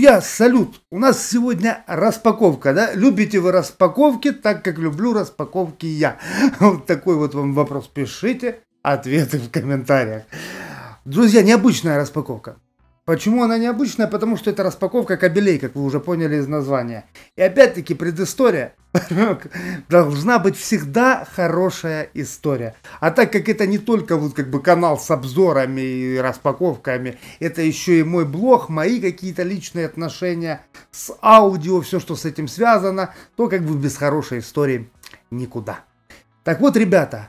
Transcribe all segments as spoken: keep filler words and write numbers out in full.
Друзья, салют! У нас сегодня распаковка, да? Любите вы распаковки, так как люблю распаковки я? Вот такой вот вам вопрос. Пишите ответы в комментариях. Друзья, необычная распаковка. Почему она необычная? Потому что это распаковка кабелей, как вы уже поняли из названия. И опять-таки предыстория. Должна быть всегда хорошая история. А так как это не только вот как бы канал с обзорами и распаковками, это еще и мой блог, мои какие-то личные отношения с аудио, все, что с этим связано, то как бы без хорошей истории никуда. Так вот, ребята,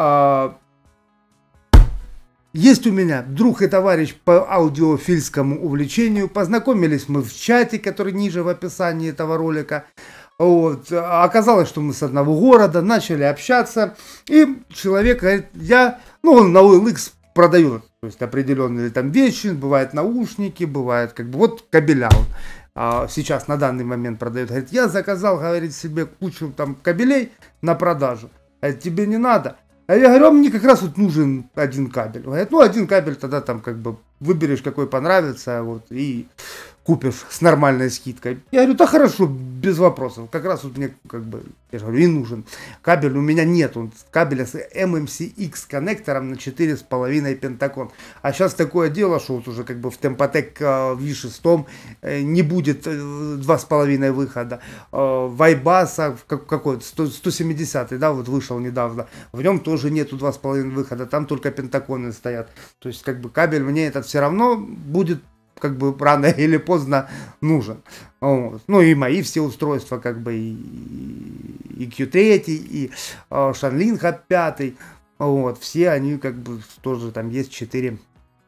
есть у меня друг и товарищ по аудиофильскому увлечению. Познакомились мы в чате, который ниже в описании этого ролика. Вот. Оказалось, что мы с одного города, начали общаться. И человек говорит, я, ну, он на о эл икс продает, то есть определенные там вещи, бывают наушники, бывает как бы, вот кабеля он а, сейчас на данный момент продает. Говорит, я заказал, говорит, себе кучу там кабелей на продажу. Говорит, тебе не надо. А я говорю, а мне как раз вот нужен один кабель. Говорит, ну один кабель тогда там как бы выберешь, какой понравится, вот, и купишь с нормальной скидкой. Я говорю, да хорошо, без вопросов. Как раз вот мне как бы, я же говорю, и нужен кабель. У меня нет он, кабеля с эм эм си икс коннектором на четыре с половиной пентакон. А сейчас такое дело, что вот уже как бы в Tempotec ви шесть не будет два с половиной выхода. Вайбаса какой-то сто семидесятый, да, вот вышел недавно. В нем тоже нету два с половиной выхода, там только пентаконы стоят. То есть как бы кабель мне этот все равно будет как бы рано или поздно нужен. Вот. Ну и мои все устройства, как бы и, и кью три, и э, Shanlinha пять, вот, все они как бы тоже там есть четыре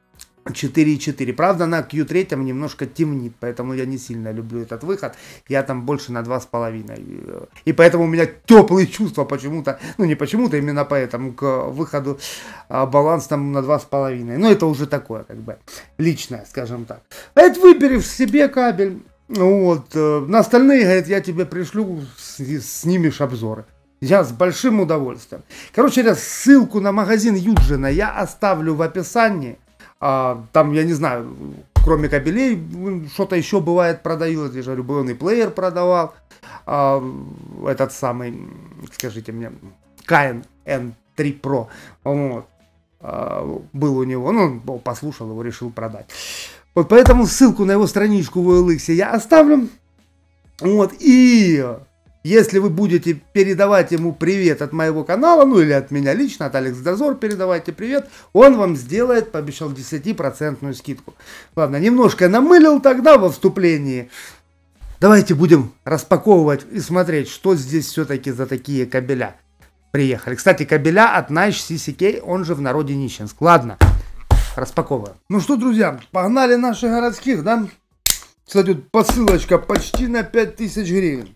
и четыре. Правда, на кью три немножко темнит, поэтому я не сильно люблю этот выход. Я там больше на два с половиной. И поэтому у меня теплые чувства почему-то, ну не почему-то, именно поэтому к выходу а, баланс там на два с половиной. Но это уже такое, как бы, личное, скажем так. А это выбери себе кабель. Вот. На остальные, говорит, я тебе пришлю, снимешь обзоры. Я с большим удовольствием. Короче, ссылку на магазин Юджина я оставлю в описании. А, там, я не знаю, кроме кабелей, что-то еще бывает продают. Я же говорю, он и плеер продавал. А, этот самый, скажите мне, Canon эн три про. Вот. А, был у него, ну, послушал его, решил продать. Вот поэтому ссылку на его страничку в о эл икс я оставлю. Вот, и если вы будете передавать ему привет от моего канала, ну или от меня лично, от Алекс Дозор, передавайте привет, он вам сделает, пообещал, десятипроцентную скидку. Ладно, немножко намылил тогда во вступлении. Давайте будем распаковывать и смотреть, что здесь все-таки за такие кабеля приехали. Кстати, кабеля от Nash си си кей, он же в народе Нищенск. Ладно, распаковываем. Ну что, друзья, погнали наших городских, да? Кстати, посылочка почти на пять тысяч гривен.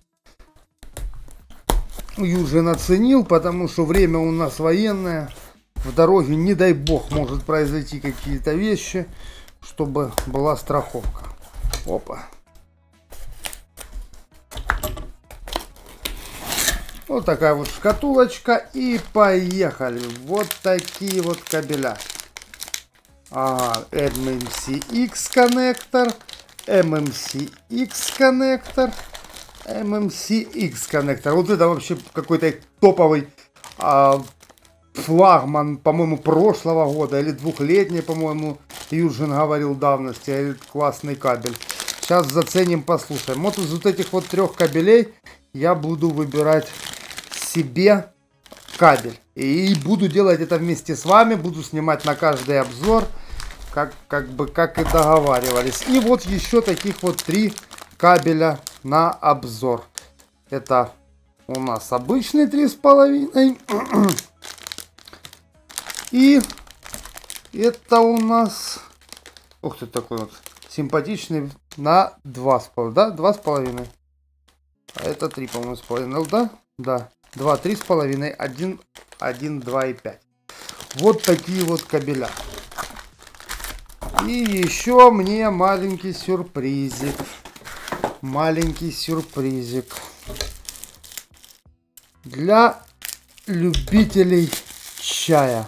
Юджин оценил, потому что время у нас военное. В дороге, не дай бог, может произойти какие-то вещи, чтобы была страховка. Опа. Вот такая вот шкатулочка. И поехали. Вот такие вот кабеля. Ага, эм эм си икс коннектор. эм эм си икс коннектор. эм эм си икс коннектор. Вот это вообще какой-то топовый а, флагман, по-моему, прошлого года или двухлетний, по-моему, Юджин говорил давности. А классный кабель. Сейчас заценим, послушаем. Вот из вот этих вот трех кабелей я буду выбирать себе кабель. И буду делать это вместе с вами. Буду снимать на каждый обзор, как, как бы, как и договаривались. И вот еще таких вот три кабеля на обзор. Это у нас обычный три с половиной. И это у нас, ух ты, такой вот симпатичный на два с половиной, да, два с половиной. А это три, по-моему, с половиной, да, да, два, три с половиной, один, один, два и пять. Вот такие вот кабеля. И еще мне маленький сюрпризик. Маленький сюрпризик для любителей чая.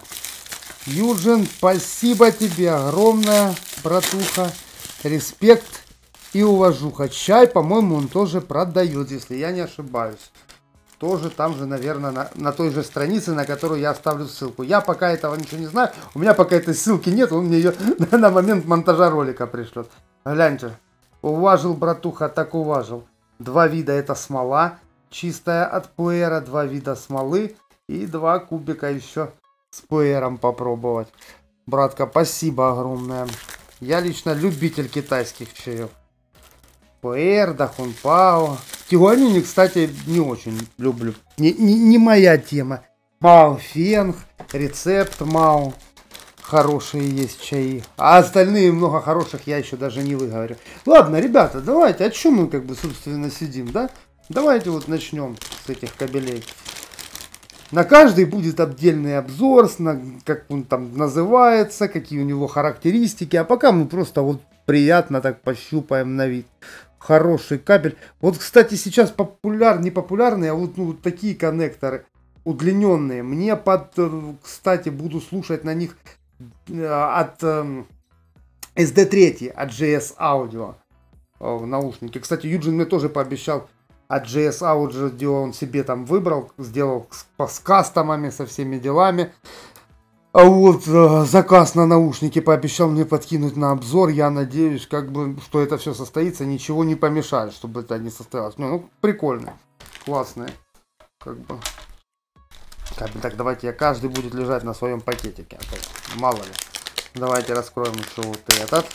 Юджин, спасибо тебе огромное, братуха. Респект и уважуха. Чай, по-моему, он тоже продает, если я не ошибаюсь. Тоже там же, наверное, на, на той же странице, на которую я оставлю ссылку. Я пока этого ничего не знаю. У меня пока этой ссылки нет, он мне ее на момент монтажа ролика пришлет. Гляньте. Уважил, братуха, так уважил. Два вида это смола. Чистая от пуэра. Два вида смолы. И два кубика еще с пуэром попробовать. Братка, спасибо огромное. Я лично любитель китайских чаев. Пуэр, дахунпао. Тигуанини, кстати, не очень люблю. Не, не, не моя тема. Мао Фенг, рецепт Мао. Хорошие есть чаи. А остальные много хороших я еще даже не выговорю. Ладно, ребята, давайте. А чем мы как бы, собственно, сидим, да? Давайте вот начнем с этих кабелей. На каждый будет отдельный обзор, как он там называется, какие у него характеристики. А пока мы просто вот приятно так пощупаем на вид. Хороший кабель. Вот, кстати, сейчас популяр, не популярные, а вот, ну, вот такие коннекторы удлиненные. Мне под, кстати, буду слушать на них от э, эс ди три, от джей эс Audio в наушнике. Кстати, Юджин мне тоже пообещал от джей эс Audio, он себе там выбрал, сделал с, с кастомами, со всеми делами. А вот э, заказ на наушники пообещал мне подкинуть на обзор. Я надеюсь, как бы, что это все состоится. Ничего не помешает, чтобы это не состоялось. Ну, ну прикольно. Классные. Как бы. Как бы, так, давайте я каждый будет лежать на своем пакетике. А то, мало ли. Давайте раскроем еще вот этот.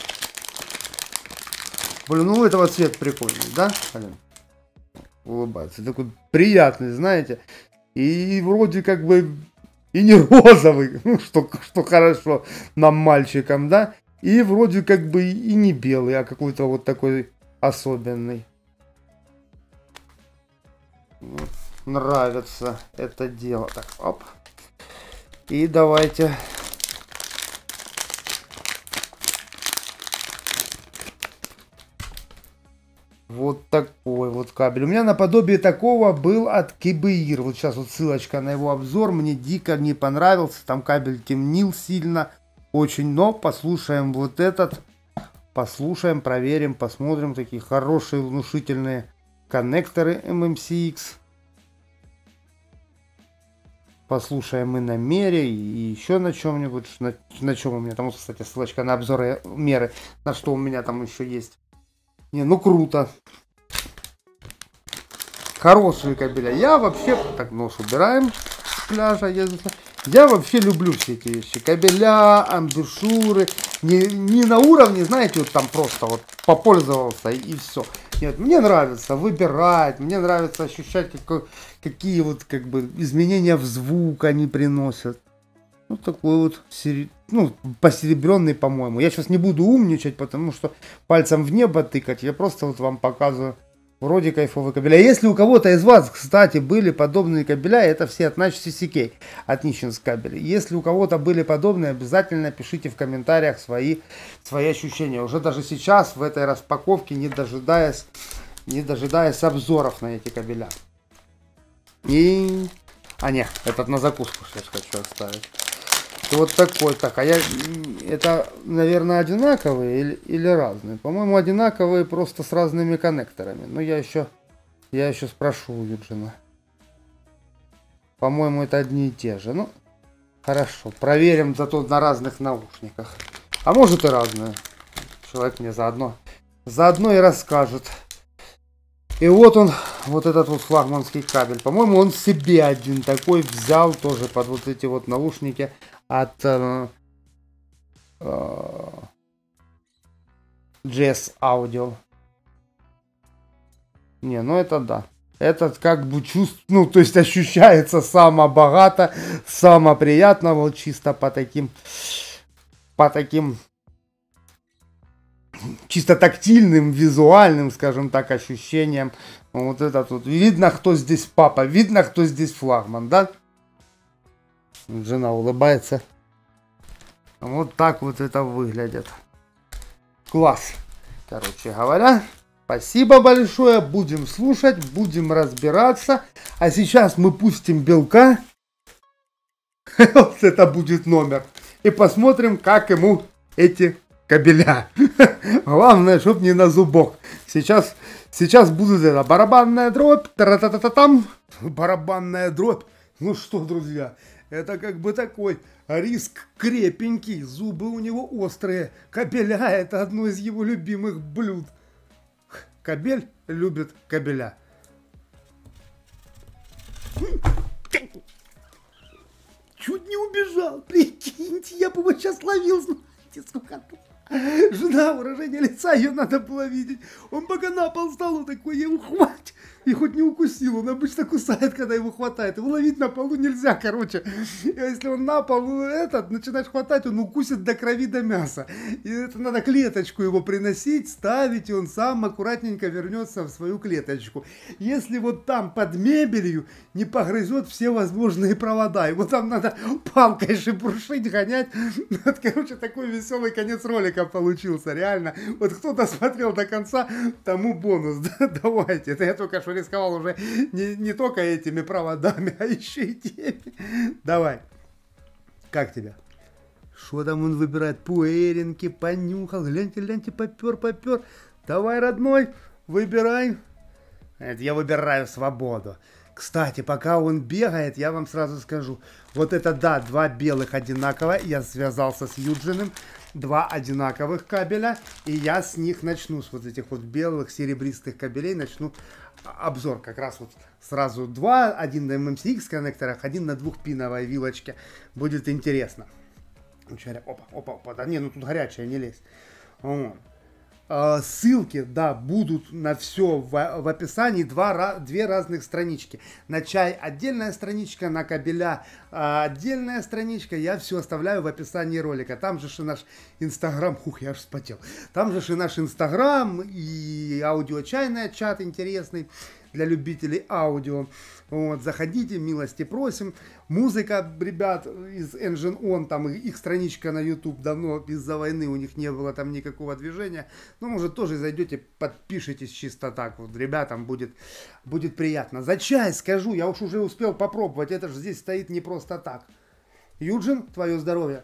Блин, ну у этого цвет прикольный, да? Блин. Улыбается. Такой приятный, знаете. И вроде как бы... И не розовый, что, что хорошо нам, мальчикам, да? И вроде как бы и не белый, а какой-то вот такой особенный. Нравится это дело. Так, оп. И давайте... Вот такой вот кабель. У меня наподобие такого был от Кибеир. Вот сейчас вот ссылочка на его обзор. Мне дико не понравился. Там кабель темнил сильно. Очень. Но послушаем вот этот. Послушаем, проверим, посмотрим. Такие хорошие, внушительные коннекторы эм эм си икс. Послушаем и на мере, и еще на чем-нибудь. На, на чем у меня там, кстати, ссылочка на обзоры меры. На что у меня там еще есть. Не, ну круто. Хорошие кабеля. Я вообще... Так, нож убираем с пляжа. Я, я вообще люблю все эти вещи. Кабеля, амбушюры. Не, не на уровне, знаете, вот там просто вот попользовался и все. Нет, мне нравится выбирать. Мне нравится ощущать, как, какие вот как бы изменения в звук они приносят. Ну, такой вот, сери... ну, посеребренный, по-моему. Я сейчас не буду умничать, потому что пальцем в небо тыкать. Я просто вот вам показываю вроде кайфовые кабеля. Если у кого-то из вас, кстати, были подобные кабеля, это все от Nash си си кей, от Nishins кабель. Если у кого-то были подобные, обязательно пишите в комментариях свои, свои ощущения. Уже даже сейчас, в этой распаковке, не дожидаясь, не дожидаясь обзоров на эти кабеля. И... А, нет, этот на закуску сейчас хочу оставить. Вот такой. Так, а я... Это, наверное, одинаковые или, или разные? По-моему, одинаковые, просто с разными коннекторами. Но я еще... Я еще спрошу у Юджина. По-моему, это одни и те же. Ну, хорошо. Проверим зато на разных наушниках. А может и разные. Человек мне заодно... Заодно и расскажет. И вот он, вот этот вот флагманский кабель. По-моему, он себе один такой взял тоже под вот эти вот наушники от э, э, джей эс Audio. Не, ну это да. Этот как бы чувств, ну то есть ощущается само богато, само приятно, вот чисто по таким, по таким, чисто тактильным, визуальным, скажем так, ощущениям. Вот этот вот. Видно, кто здесь папа, видно, кто здесь флагман, да? Жена улыбается. Вот так вот это выглядит. Класс. Короче говоря, спасибо большое. Будем слушать, будем разбираться. А сейчас мы пустим Белка. Вот это будет номер. И посмотрим, как ему эти кабеля. Главное, чтоб не на зубок. Сейчас, сейчас будет это барабанная дробь. Тара-та-та-та-там. Барабанная дробь. Ну что, друзья, это как бы такой риск крепенький. Зубы у него острые. Кабеля — это одно из его любимых блюд. Кабель любит кабеля. Чуть не убежал, прикиньте, я бы его сейчас ловил, знаете, сколько. Жена, выражение лица, ее надо было видеть. Он пока на пол стал, он такой, я его хвать. И хоть не укусил, он обычно кусает, когда его хватает. Его ловить на полу нельзя, короче. Если он на полу этот, начинаешь хватать, он укусит до крови, до мяса. И это надо клеточку его приносить, ставить, и он сам аккуратненько вернется в свою клеточку. Если вот там под мебелью не погрызет все возможные провода, его там надо палкой шебуршить, гонять. Вот, короче, такой веселый конец ролика получился, реально. Вот кто досмотрел до конца, тому бонус. Да, давайте. Это я только что рисковал уже не, не только этими проводами, а еще и теми. Давай. Как тебя? Что там он выбирает? Пуэринки, понюхал. Гляньте, гляньте, попер, попер. Давай, родной, выбирай. Это я выбираю свободу. Кстати, пока он бегает, я вам сразу скажу. Вот это, да, два белых одинаково. Я связался с Юджином. Два одинаковых кабеля. И я с них начну, с вот этих вот белых серебристых кабелей, начну обзор. Как раз вот сразу два. Один на эм эм си икс коннекторах, один на двухпиновой вилочке. Будет интересно. Опа, опа, опа. Да не, ну тут горячая, не лезь. Вот. Ссылки, да, будут на все в, в описании. Два, две разных странички. На чай отдельная страничка, на кабеля отдельная страничка. Я все оставляю в описании ролика. Там же и наш инстаграм. Хух, я аж вспотел. Там же и наш инстаграм и аудиочайный чат интересный для любителей аудио. Вот, заходите, милости просим. Музыка, ребят, из Engine On, там их страничка на YouTube давно из-за войны, у них не было там никакого движения. Ну, может, тоже зайдете, подпишитесь чисто так. Вот, ребятам будет, будет приятно. За чай скажу, я уж уже успел попробовать, это же здесь стоит не просто так. Юджин, твое здоровье.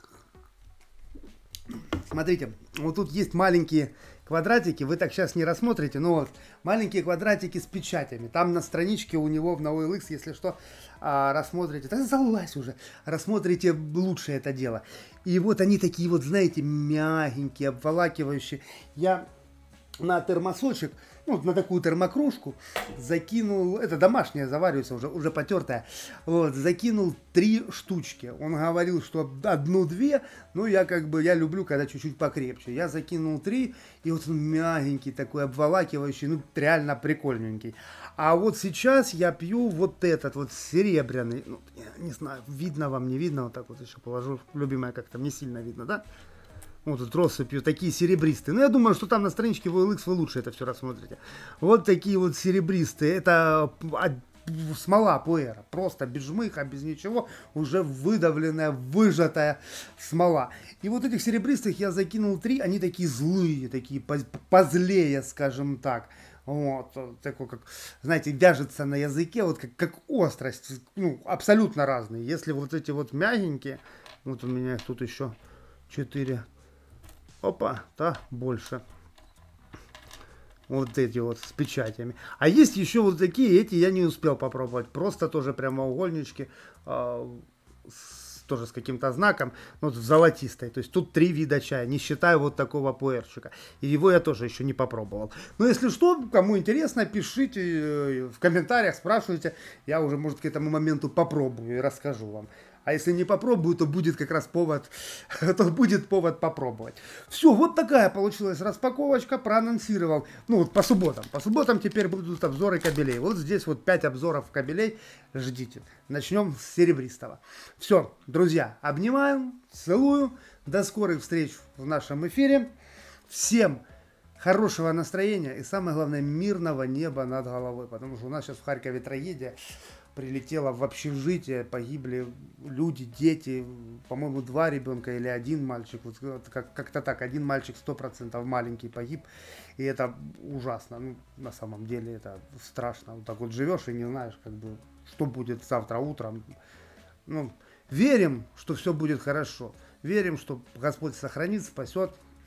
Смотрите, вот тут есть маленькие квадратики, вы так сейчас не рассмотрите, но вот маленькие квадратики с печатями. Там на страничке у него на о эл икс, если что, рассмотрите. Да залазь уже, рассмотрите лучше это дело. И вот они такие вот, знаете, мягенькие, обволакивающие. Я на термосочек, ну, на такую термокружку закинул, это домашняя, заваривается уже, уже потертая, вот, закинул три штучки. Он говорил, что одну-две, но я как бы, я люблю, когда чуть-чуть покрепче. Я закинул три, и вот он мягенький такой, обволакивающий, ну, реально прикольненький. А вот сейчас я пью вот этот вот серебряный, ну, не, не знаю, видно вам, не видно, вот так вот еще положу, любимая как-то, не сильно видно, да? Вот тут россыпью, такие серебристые. Ну, я думаю, что там на страничке в о эл икс вы лучше это все рассмотрите. Вот такие вот серебристые. Это смола пуэра. Просто без жмыха, без ничего. Уже выдавленная, выжатая смола. И вот этих серебристых я закинул три. Они такие злые, такие позлее, скажем так. Вот, такой, как, знаете, вяжется на языке, вот как, как острость. Ну, абсолютно разные. Если вот эти вот мягенькие, вот у меня их тут еще четыре. Опа, да, больше. Вот эти вот с печатями. А есть еще вот такие, эти я не успел попробовать. Просто тоже прямоугольнички, э, с, тоже с каким-то знаком, вот в золотистой. То есть тут три вида чая, не считая вот такого пуэрчика. И его я тоже еще не попробовал. Но если что, кому интересно, пишите в комментариях, спрашивайте. Я уже, может, к этому моменту попробую и расскажу вам. А если не попробую, то будет как раз повод, то будет повод попробовать. Все, вот такая получилась распаковочка, проанонсировал. Ну вот по субботам. По субботам теперь будут обзоры кабелей. Вот здесь вот пять обзоров кабелей. Ждите. Начнем с серебристого. Все, друзья, обнимаю, целую. До скорых встреч в нашем эфире. Всем хорошего настроения и, самое главное, мирного неба над головой. Потому что у нас сейчас в Харькове трагедия. Прилетела в общежитие, погибли люди, дети, по-моему, два ребенка или один мальчик, вот как-то так, один мальчик сто процентов маленький погиб, и это ужасно, ну, на самом деле это страшно, вот так вот живешь и не знаешь, как бы, что будет завтра утром, ну, верим, что все будет хорошо, верим, что Господь сохранит, спасет,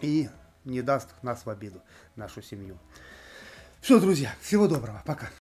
и не даст нас в обиду, нашу семью. Все, друзья, всего доброго, пока.